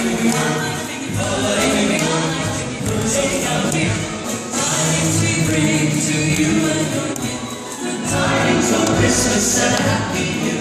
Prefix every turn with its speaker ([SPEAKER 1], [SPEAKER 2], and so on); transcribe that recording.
[SPEAKER 1] Bring to you and your gift the tidings of Christmas and a happy new